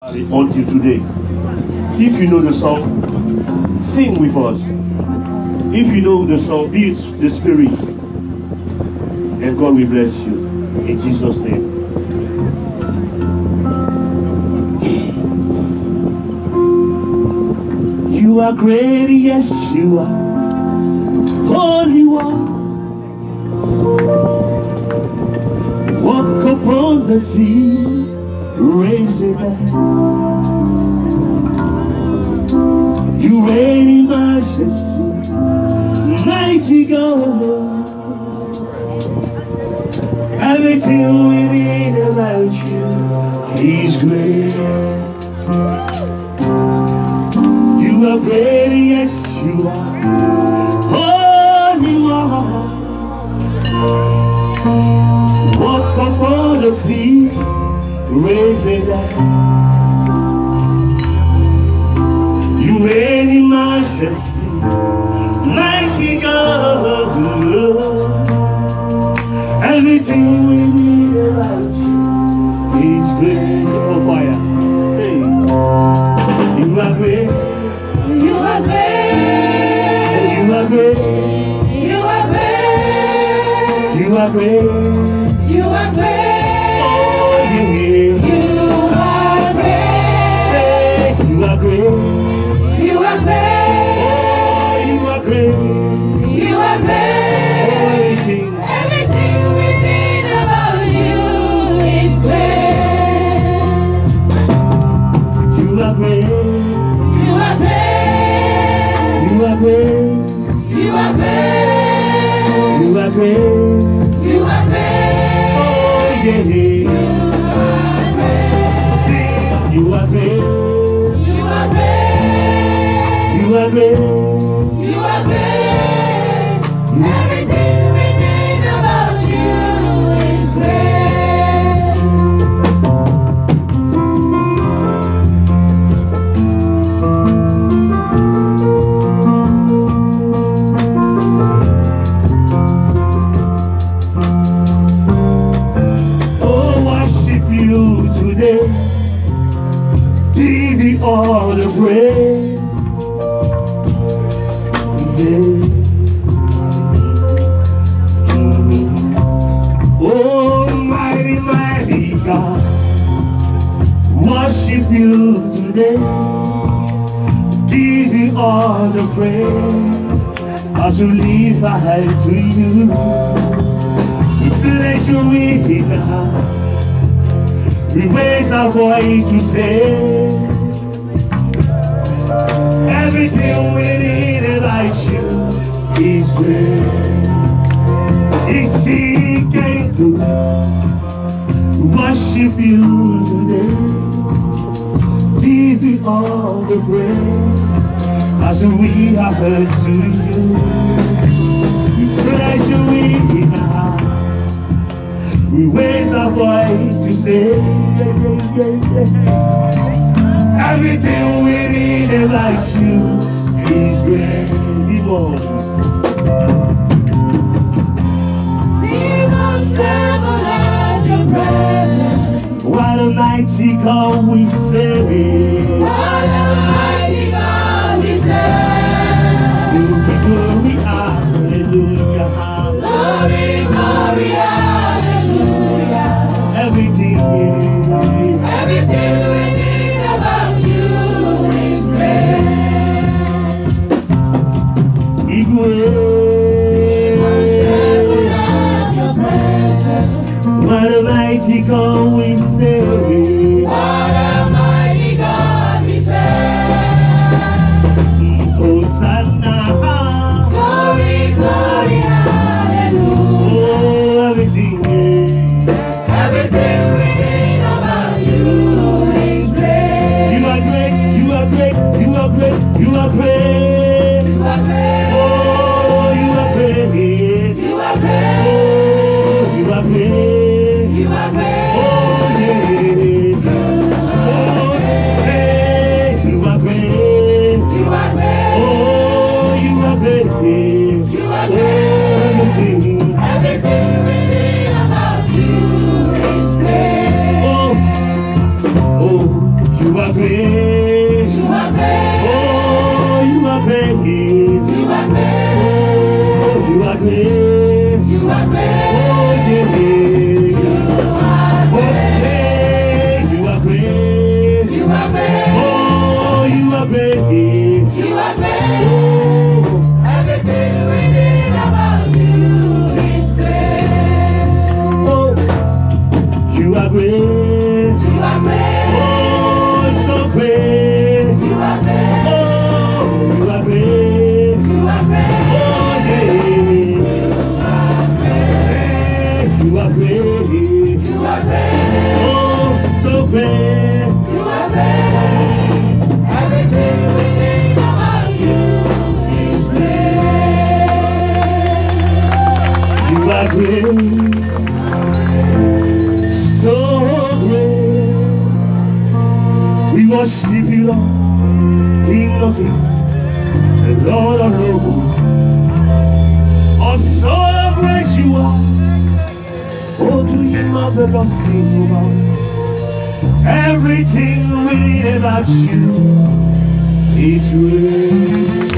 Until today. If you know the song, sing with us. If you know the song, be it the Spirit, and God will bless you. In Jesus' name. You are great, yes you are. Holy One. Walk upon the sea, raise it up. You reign in majesty, mighty God. Everything we need about you is great. You are great, yes you are. Holy One. Walk upon the sea, raise it up. You reign in majesty, mighty God. Everything we need about you is great. Oh, fire. Hey. You are great. You are great. You are great. You are great. You are great. You are great. Oh, you are great. You are great. You are great. You are great. You are great. Everything within about you is great. You are great. You are great. You are great. You are great. You are great. You are great. Oh, yeah. You are great. You are great. You are great. You are great. Everything within about you is great. Oh, worship you today. Give you all the praise. Oh, mighty, mighty God, worship you today. Give you all the praise as we lift our hands to you. We bless you with the heart. We raise our voice to say everything we need about you is great. It's seeking to worship you today. Give you all the praise as we have heard to you. We bless you in our heart. We raise our voice to say everything we need about you is great. Demons tremble at your presence. What a mighty God we serve. What a mighty God we serve. Glory, hallelujah. Glory, glory, hallelujah. Everything we need. Everything we need about you is great. Demons tremble at your presence. What a mighty God we serve. What a mighty God we serve. Hosanna. Glory, glory, hallelujah. Oh, everything we need. Everything we need about you is great. You are great, you are great, you are great, you are great. You are great. Oh, you are great. You are great. Oh, you are great. You are great. Oh, yeah. Oh, great. You are great. You are great. Oh, you are great. You are great. Everything we need about you is great. Oh, You are great. You are great. Oh, you are great. You are great. Oh, you are great. You are great. Oh, yeah. You are great. You are great. Oh, you are great. You are great. Everything within about you is great. Oh, you are great. You are great. Oh, so great. You are great. Oh, you are great. You are great. Oh, yeah. You are great. You are great. Oh, so great. You are great. Everything within about you is great. You are great. So great. We worship you, Lord, King of Kings, and Lord of Lords. Oh, so great you are. Oh, to him of the lost sing about. Everything really about you is great.